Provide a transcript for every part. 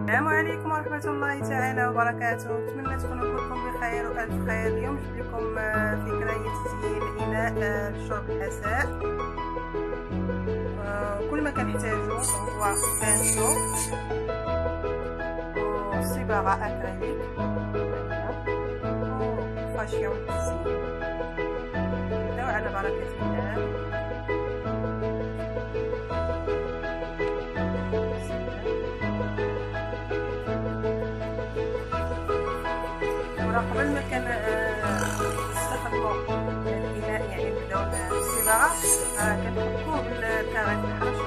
السلام عليكم ورحمة الله تعالى وبركاته. نتمنى تكونوا كلكم بخير وألف خير. اليوم جبت لكم فكرة هي تزيين إناء لشرب الحساء. كل ما كنحتاجو هو بانسو وصباغة أكريليك وفاشية والتزيين. نبداو على بركة الله. قبل ما كنستخدمو الإناء يعني نبداو بالصباغة كنحكوه بالكاري الحرش.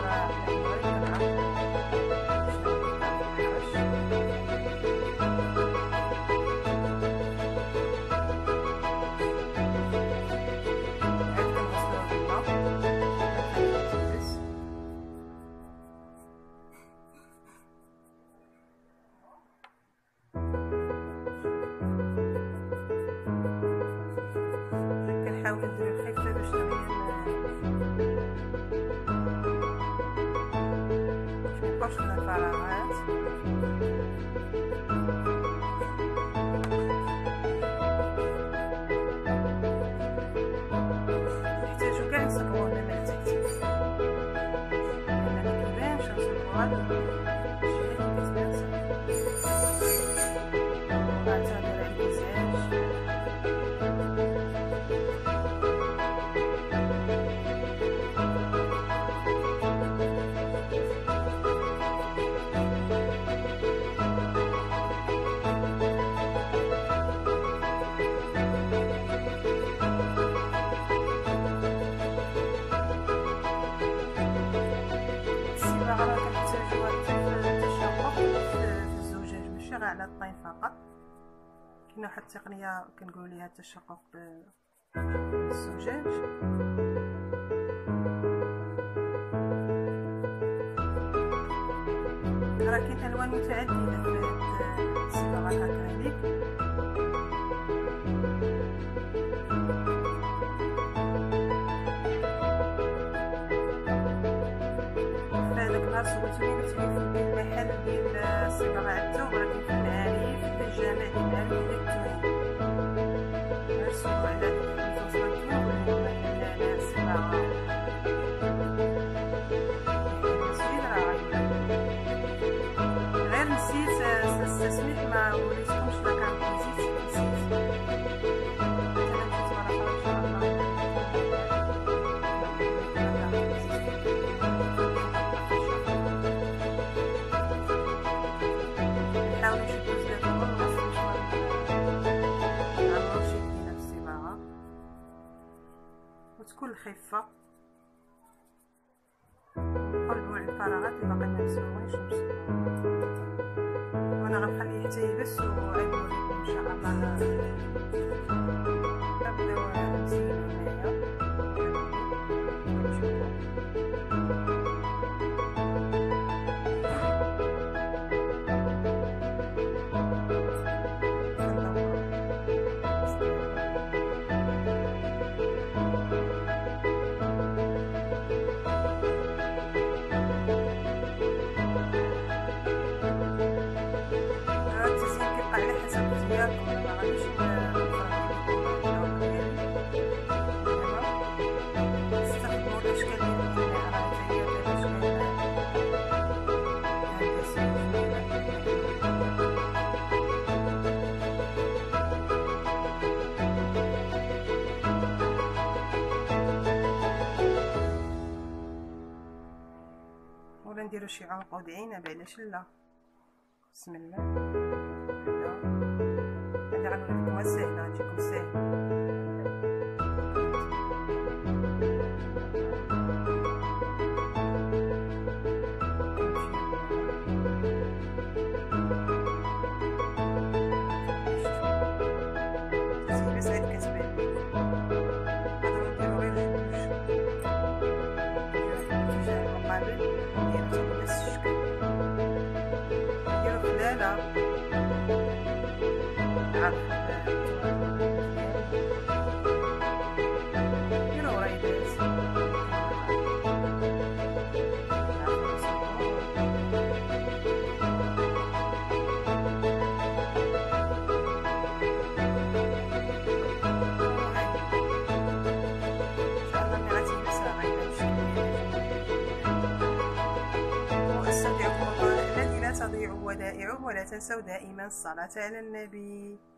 نحاولو نديرو الخفة باش ميبقاوش لنا الفراغات. نحتاجو كاع نصبغوه من تحت لأن مكيبانش نصبغو غير الجهة لي كتبان ونعتمد على المزاج. الصباغة كنحتاجوها حتى في التشقق في الزجاج ماشي غير على الطين فقط. كاينه واحد التقنية كنقولوا ليها التشقق بالزجاج. راه كاين الوان متعددة في الصباغة الأكريليك. سولتوني قلت لي في المحل ديال الصباغة عندو ولكن في المعارف في الجامع ديال المعارف ديال الطين نرسلو على التواصل ولا الصباغة غير نسيت التسميح ما وريتكمش لا كان نسيت وتكون الخفة نقلبو على الفراغات اللي باقي مسوينش وانا غنخليه حتى يبس وعاد نوريكم ان شاء الله. نبداو نزينو هنايا على حسب اختياركم. ما غاديش نستخدمو الاشكال ديال الإناء راه حتى هي الاشكال ولا نديرو شي عنقود عنب علاش لا. بسم الله. هذا غنوريكم ساهلة غتجيكم ساهلة. بس عاد كتبان نقدرو نديرو غير جوج نديرو في الاتجاه المقابل نديرو نفس الشكل نديرو خلالة نديرو ريدات ولا تنسوا دائما الصلاة على النبي.